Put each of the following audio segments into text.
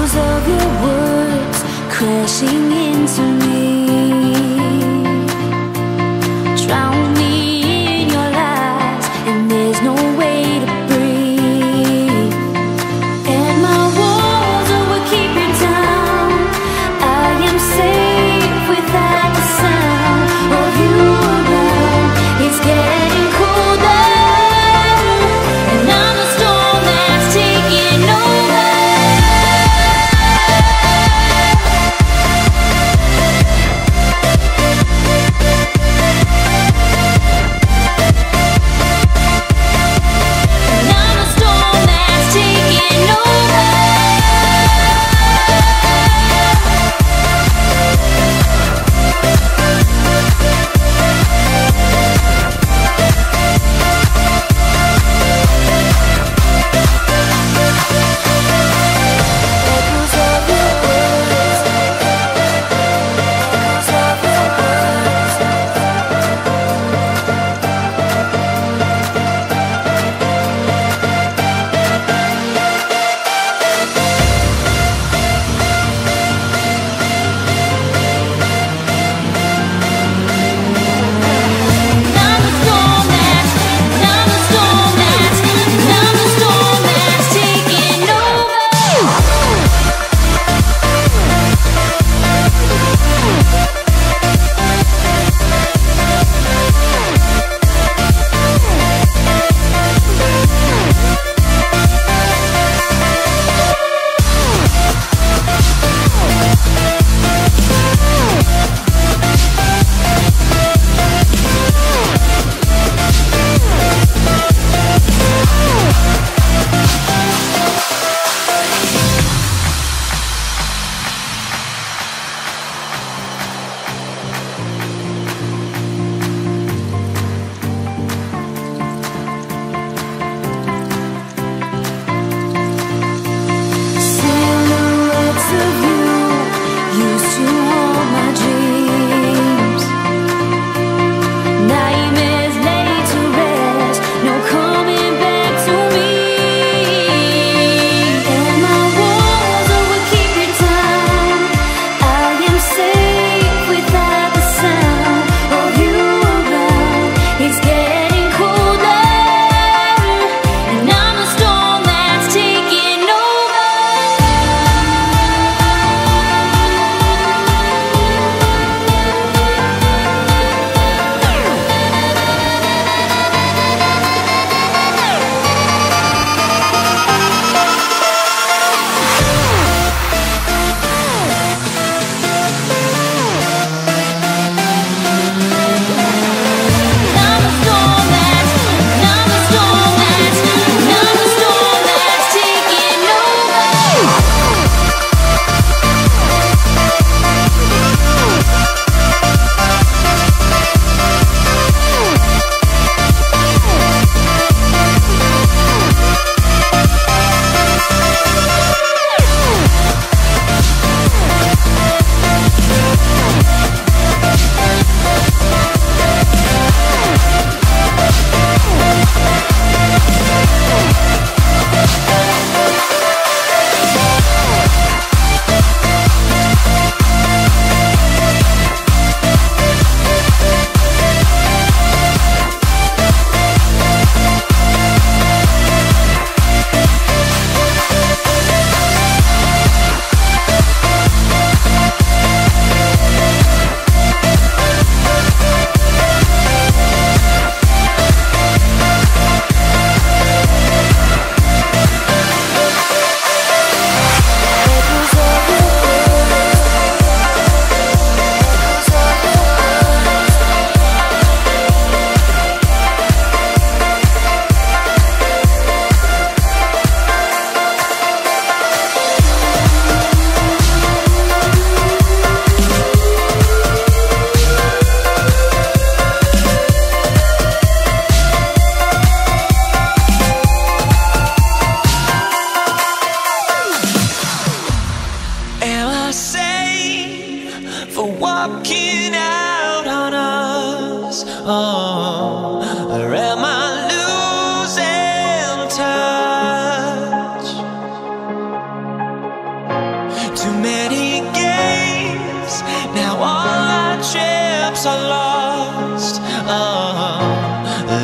of your words crashing into me. Drown me in your lies, and there's no way to breathe. And my walls that will keep you down, I am safe without the sound of you around. It's getting colder, and I'm the storm that's taking over.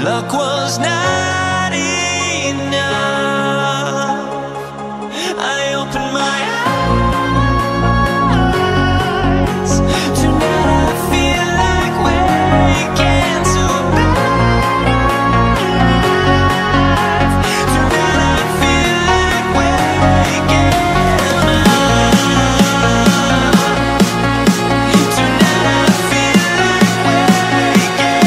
luck was not enough. I opened my eyes. Tonight I feel like waking to life. Tonight I feel like waking up. Tonight I feel like waking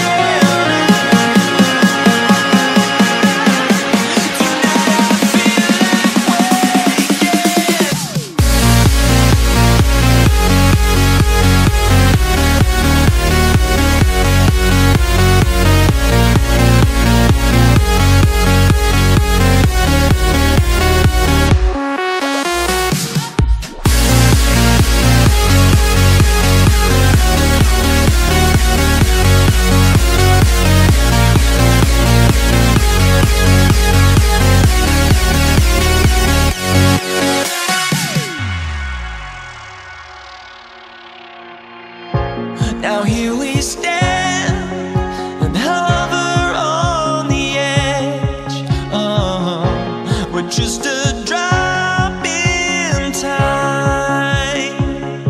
Now here we stand and hover on the edge. We're just a drop in time.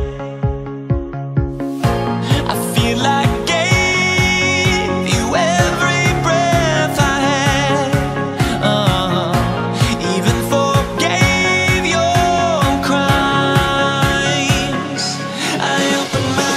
I feel like I gave you every breath I had. Even forgave your crimes. I opened my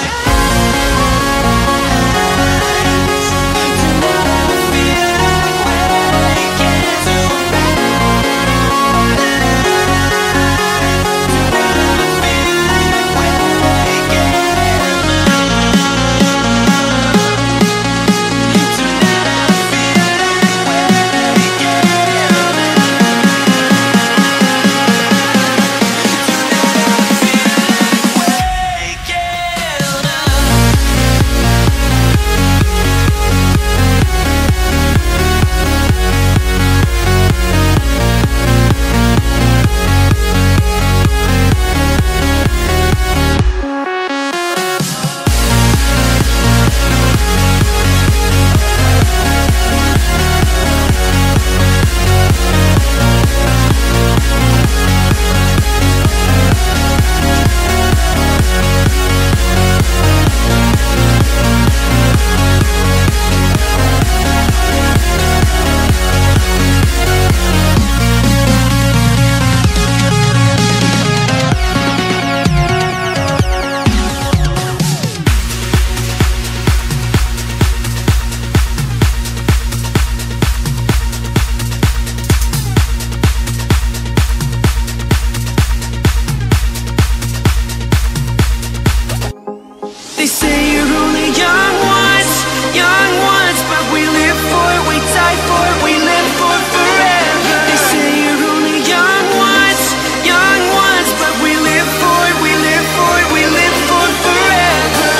They say you're only young once, but we live for it, we die for it, we live for forever. They say you're only young once, but we live for it, we live for it, we live for forever.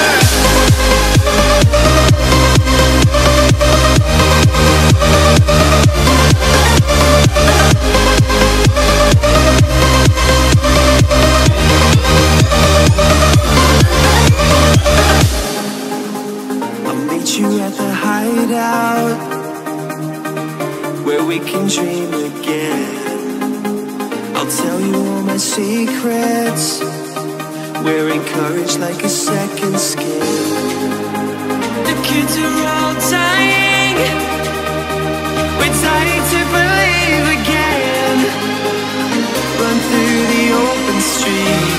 I'll meet you at the hideout, where we can dream again. I'll tell you all my secrets. We're encouraged like a second skin. The kids are all dying. We're dying to believe again. Run through the open street.